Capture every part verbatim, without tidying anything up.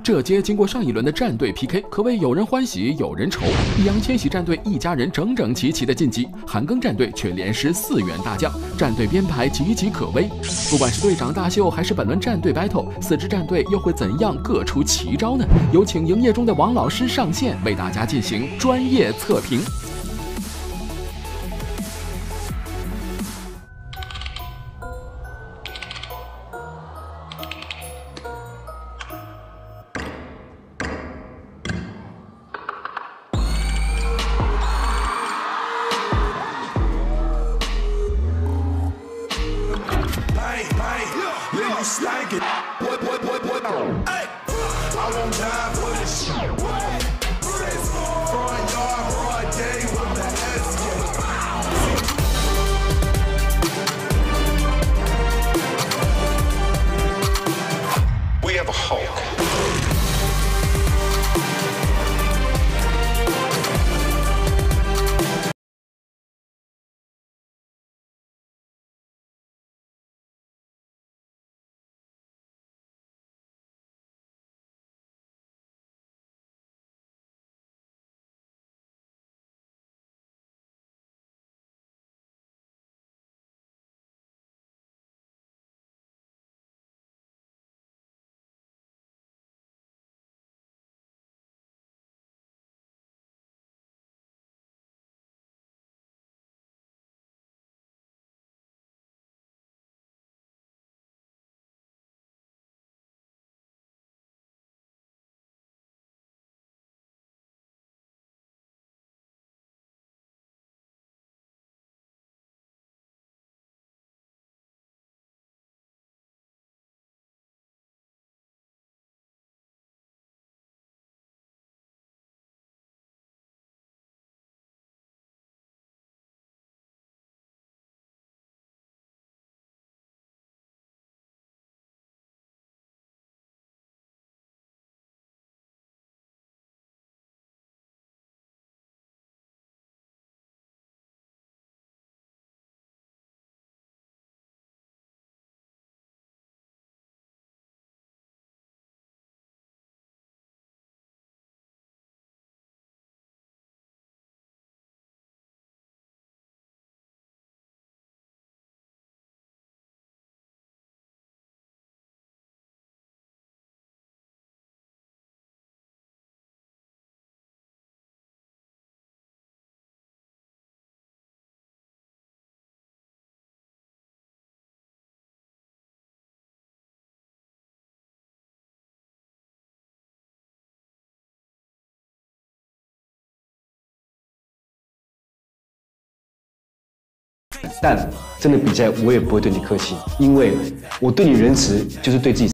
这届经过上一轮的战队 P K， 可谓有人欢喜有人愁。易烊千玺战队一家人整整齐齐的晋级，韩庚战队却连失四员大将，战队编排岌岌可危。不管是队长大秀，还是本轮战队 battle， 四支战队又会怎样各出奇招呢？有请营业中的王老师上线，为大家进行专业测评。 Stank it. What, what, what, what? Hey, I won't die for this shit. What? Front yard, broad day with the S. We have a Hulk. 但真的比赛，我也不会对你客气，因为我对你仁慈，就是对自己。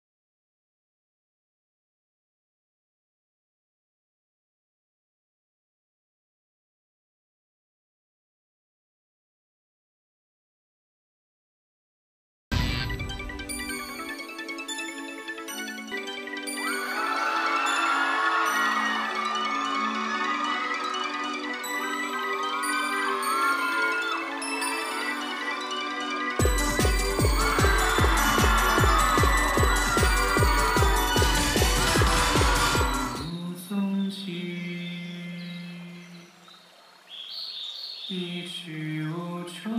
一去无从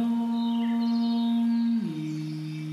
矣。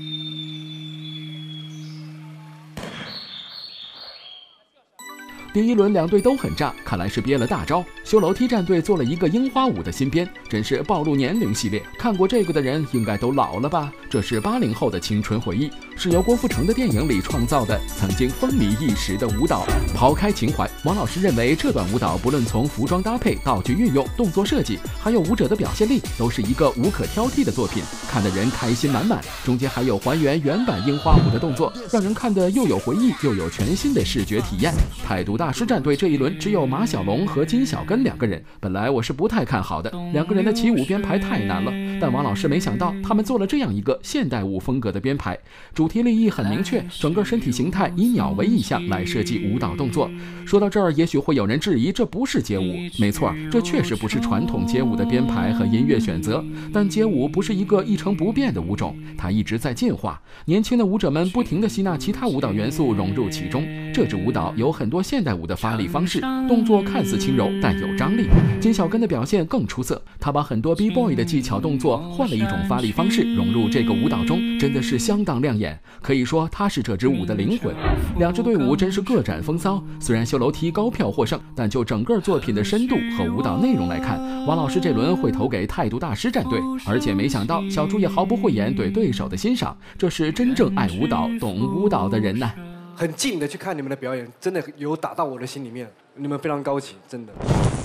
第一轮两队都很炸，看来是憋了大招。修楼梯战队做了一个樱花舞的新编，真是暴露年龄系列。看过这个的人应该都老了吧？这是八零后的青春回忆，是由郭富城的电影里创造的，曾经风靡一时的舞蹈。抛开情怀，王老师认为这段舞蹈不论从服装搭配、道具运用、动作设计，还有舞者的表现力，都是一个无可挑剔的作品，看得人开心满满。中间还有还原原版樱花舞的动作，让人看得又有回忆，又有全新的视觉体验。态度大师战队这一轮只有马小龙和金小根两个人，本来我是不太看好的，两个人的起舞编排太难了。但王老师没想到，他们做了这样一个现代舞风格的编排，主题立意很明确，整个身体形态以鸟为意象来设计舞蹈动作。说到这儿，也许会有人质疑这不是街舞。没错，这确实不是传统街舞的编排和音乐选择，但街舞不是一个一成不变的舞种，它一直在进化。年轻的舞者们不停地吸纳其他舞蹈元素融入其中，这这支舞蹈有很多现代舞的发力方式，动作看似轻柔，但有张力。金小根的表现更出色，他把很多 B-boy 的技巧动作换了一种发力方式融入这个舞蹈中，真的是相当亮眼。可以说他是这支舞的灵魂。两支队伍真是各展风骚，虽然修楼梯高票获胜，但就整个作品的深度和舞蹈内容来看，王老师这轮会投给态度大师战队。而且没想到小猪也毫不讳言对对手的欣赏，这是真正爱舞蹈、懂舞蹈的人呐。 很近的去看你们的表演，真的有打到我的心里面，你们非常高级，真的。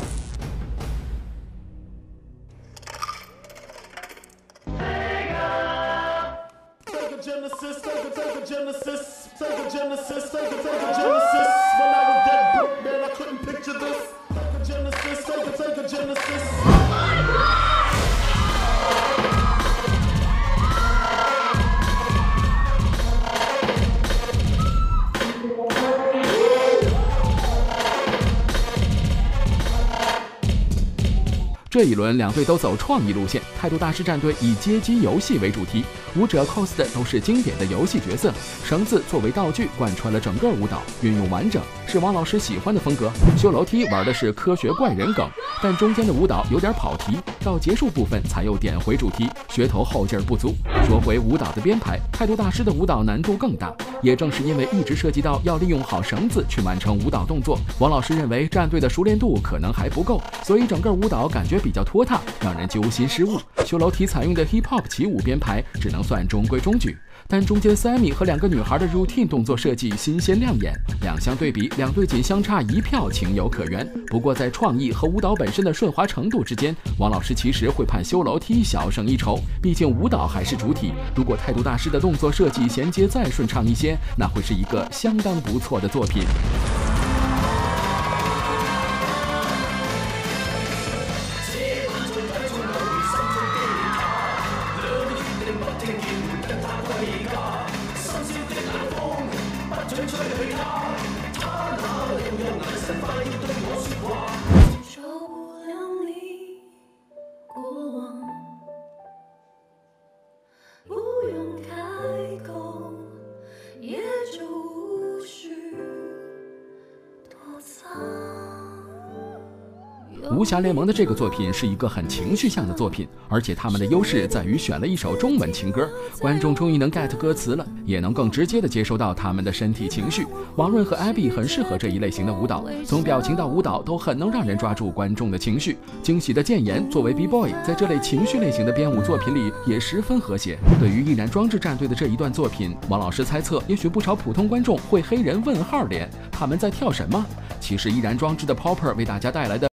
这一轮两队都走创意路线，态度大师战队以街机游戏为主题，舞者 cos 的都是经典的游戏角色，绳子作为道具贯穿了整个舞蹈，运用完整，是王老师喜欢的风格。修楼梯玩的是科学怪人梗，但中间的舞蹈有点跑题，到结束部分才又点回主题，噱头后劲儿不足。说回舞蹈的编排，态度大师的舞蹈难度更大，也正是因为一直涉及到要利用好绳子去完成舞蹈动作，王老师认为战队的熟练度可能还不够，所以整个舞蹈感觉比较拖沓，让人揪心失误。修楼梯采用的 hip hop 起舞编排只能算中规中矩，但中间 Sammy 和两个女孩的 routine 动作设计新鲜亮眼，两相对比，两队仅相差一票，情有可原。不过在创意和舞蹈本身的顺滑程度之间，王老师其实会判修楼梯小胜一筹，毕竟舞蹈还是主体。如果态度大师的动作设计衔接再顺畅一些，那会是一个相当不错的作品。无暇联盟的这个作品是一个很情绪向的作品，而且他们的优势在于选了一首中文情歌，观众终于能 get 歌词了，也能更直接的接收到他们的身体情绪。王润和 Abby 很适合这一类型的舞蹈，从表情到舞蹈都很能让人抓住观众的情绪。惊喜的建言作为 B-boy， 在这类情绪类型的编舞作品里也十分和谐。对于易燃装置战队的这一段作品，王老师猜测也许不少普通观众会黑人问号脸，他们在跳什么？其实易燃装置的 Popper 为大家带来的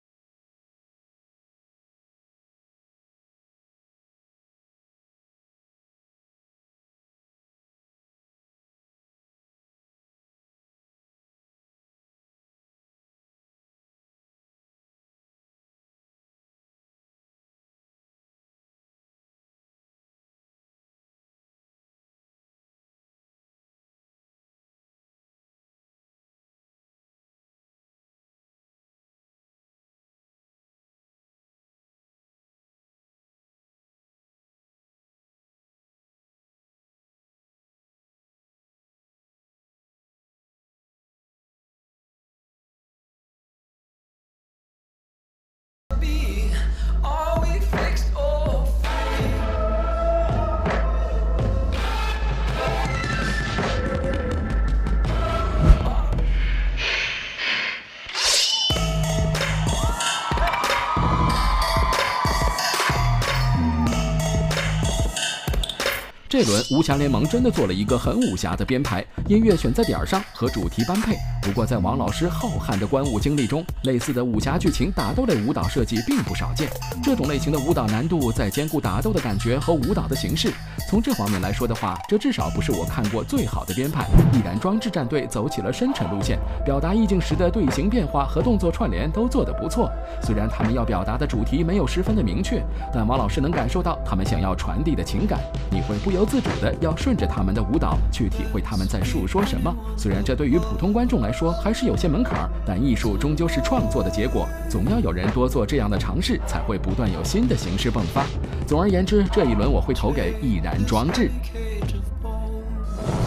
这轮无暇联盟真的做了一个很武侠的编排，音乐选在点儿上，和主题般配。不过在王老师浩瀚的观舞经历中，类似的武侠剧情打斗类舞蹈设计并不少见。这种类型的舞蹈难度在兼顾打斗的感觉和舞蹈的形式。从这方面来说的话，这至少不是我看过最好的编排。易燃装置战队走起了深沉路线，表达意境时的队形变化和动作串联都做得不错。虽然他们要表达的主题没有十分的明确，但王老师能感受到他们想要传递的情感，你会不由自主的要顺着他们的舞蹈去体会他们在述说什么。虽然这对于普通观众来说还是有些门槛，但艺术终究是创作的结果，总要有人多做这样的尝试，才会不断有新的形式迸发。总而言之，这一轮我会投给易燃装置。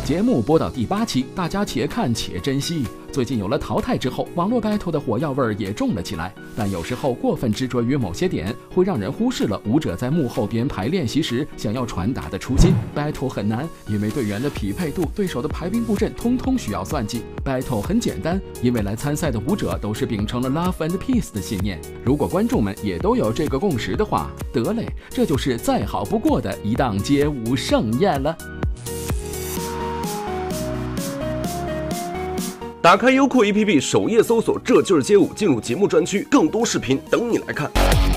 节目播到第八期，大家且看且珍惜。最近有了淘汰之后，网络 battle 的火药味儿也重了起来，但有时候过分执着于某些点，会让人忽视了舞者在幕后编排练习时想要传达的初心。battle 很难，因为队员的匹配度、对手的排兵布阵，通通需要算计。battle 很简单，因为来参赛的舞者都是秉承了 love and peace 的信念。如果观众们也都有这个共识的话，得嘞，这就是再好不过的一档街舞盛宴了。 打开优酷 A P P 首页搜索这就是街舞，进入节目专区，更多视频等你来看。